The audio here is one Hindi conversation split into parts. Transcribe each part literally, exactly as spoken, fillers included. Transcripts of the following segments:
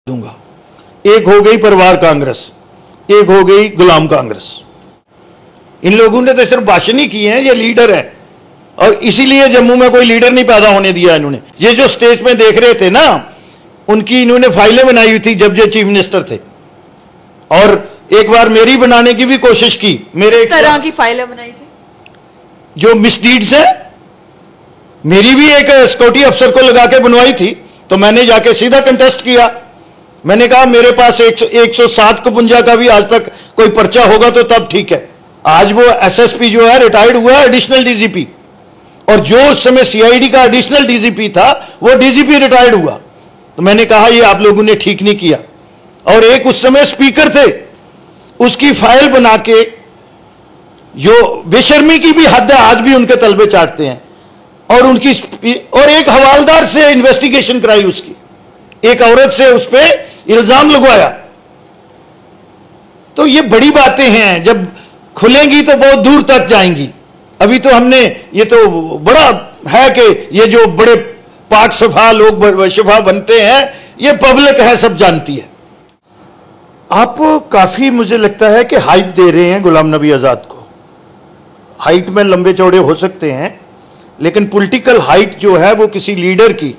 दूंगा। एक हो गई परिवार कांग्रेस, एक हो गई गुलाम कांग्रेस। इन लोगों ने तो सिर्फ भाषण ही किए हैं, ये लीडर है, और इसीलिए जम्मू में कोई लीडर नहीं पैदा होने दिया इन्होंने। ये जो स्टेज में देख रहे थे ना, उनकी इन्होंने फाइलें बनाई हुई थी जब ये चीफ मिनिस्टर थे, और एक बार मेरी बनाने की भी कोशिश की। मेरे तरह की फाइलें बनाई थी जो मिसडीड्स है, मेरी भी एक सिक्योरिटी अफसर को लगा के बनवाई थी, तो मैंने जाके सीधा कंटेस्ट किया। मैंने कहा मेरे पास एक सौ सात कुपुंजा का भी आज तक कोई पर्चा होगा तो तब ठीक है। आज वो एसएसपी जो है रिटायर्ड हुआ है, एडिशनल डीजीपी, और जो उस समय सीआईडी का एडिशनल डीजीपी था वो डीजीपी रिटायर्ड हुआ। तो मैंने कहा ये आप लोगों ने ठीक नहीं किया। और एक उस समय स्पीकर थे, उसकी फाइल बना के, जो बेशर्मी की भी हद है, आज भी उनके तलबे चाटते हैं, और उनकी और एक हवालदार से इन्वेस्टिगेशन कराई, उसकी एक औरत से उस पर इल्जाम लगवाया। तो ये बड़ी बातें हैं, जब खुलेंगी तो बहुत दूर तक जाएंगी। अभी तो हमने, ये तो बड़ा है कि ये जो बड़े पाक सफा लोग शफा बनते हैं, ये पब्लिक है, सब जानती है। आप काफी मुझे लगता है कि हाइप दे रहे हैं गुलाम नबी आजाद को। हाइट में लंबे चौड़े हो सकते हैं, लेकिन पॉलिटिकल हाइट जो है वो किसी लीडर की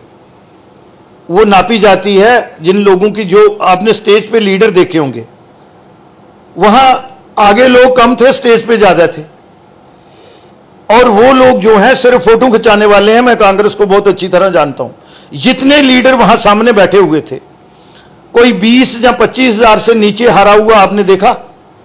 वो नापी जाती है जिन लोगों की, जो आपने स्टेज पे लीडर देखे होंगे, वहां आगे लोग कम थे, स्टेज पे ज्यादा थे, और वो लोग जो हैं सिर्फ फोटो खिंचाने वाले हैं। मैं कांग्रेस को बहुत अच्छी तरह जानता हूं। जितने लीडर वहां सामने बैठे हुए थे, कोई बीस या पच्चीस हजार से नीचे हारा हुआ आपने देखा?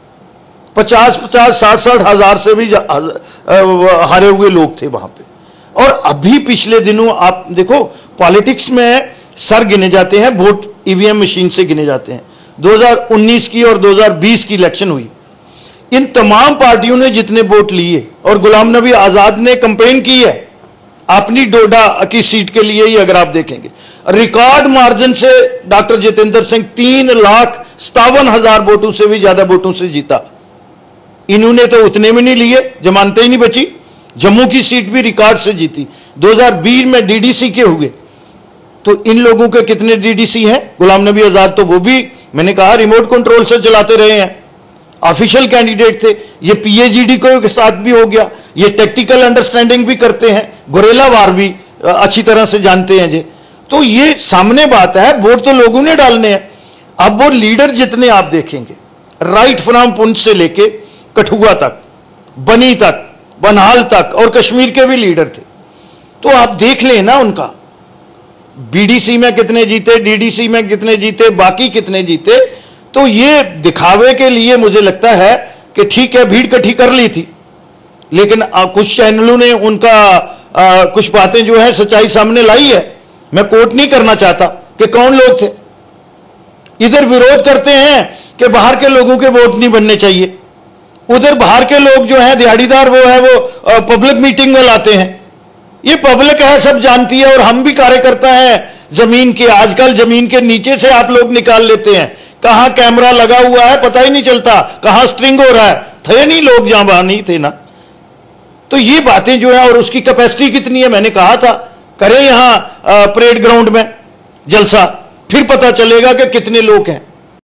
पचास पचास साठ साठ हजार से भी हारे हुए लोग थे वहां पे। और अभी पिछले दिनों आप देखो, पॉलिटिक्स में सर गिने जाते हैं, वोट ईवीएम मशीन से गिने जाते हैं। दो हज़ार उन्नीस की और दो हज़ार बीस की इलेक्शन हुई, इन तमाम पार्टियों ने जितने वोट लिए, और गुलाम नबी आजाद ने कंपेन की है अपनी डोडा की सीट के लिए ही, अगर आप देखेंगे रिकॉर्ड मार्जिन से डॉक्टर जितेंद्र सिंह तीन लाख सतावन हजार वोटों से भी ज्यादा वोटों से जीता। इन्होंने तो उतने में नहीं लिए, जमानतें ही नहीं बची। जम्मू की सीट भी रिकॉर्ड से जीती। दो हज़ार बीस में डीडीसी के हुए, तो इन लोगों के कितने डीडीसी हैं? गुलाम नबी आजाद तो वो भी, मैंने कहा, रिमोट कंट्रोल से चलाते रहे हैं, ऑफिशियल कैंडिडेट थे। ये पीएजीडी के साथ भी हो गया, ये टेक्टिकल अंडरस्टैंडिंग भी करते हैं, गुरेला वार भी अच्छी तरह से जानते हैं जी। तो ये सामने बात है, वोट तो लोगों ने डालने हैं। अब वो लीडर जितने आप देखेंगे, राइट फ्रॉम पुंछ से लेके कठुआ तक, बनी तक, बनहाल तक, और कश्मीर के भी लीडर थे, तो आप देख लें ना उनका बीडीसी में कितने जीते, डीडीसी में कितने जीते, बाकी कितने जीते। तो ये दिखावे के लिए मुझे लगता है कि ठीक है, भीड़ इकट्ठी कर ली थी, लेकिन आ, कुछ चैनलों ने उनका आ, कुछ बातें जो है सच्चाई सामने लाई है। मैं कोट नहीं करना चाहता कि कौन लोग थे। इधर विरोध करते हैं कि बाहर के लोगों के वोट नहीं बनने चाहिए, उधर बाहर के लोग जो हैं दिहाड़ीदार वो है वो पब्लिक मीटिंग में लाते हैं। ये पब्लिक है, सब जानती है, और हम भी कार्यकर्ता हैं जमीन के। आजकल जमीन के नीचे से आप लोग निकाल लेते हैं, कहां कैमरा लगा हुआ है पता ही नहीं चलता, कहां स्ट्रिंग हो रहा है। थे नहीं लोग जहां वहां नहीं थे ना। तो ये बातें जो है, और उसकी कैपेसिटी कितनी है, मैंने कहा था करें यहां परेड ग्राउंड में जलसा, फिर पता चलेगा कि कितने लोग हैं।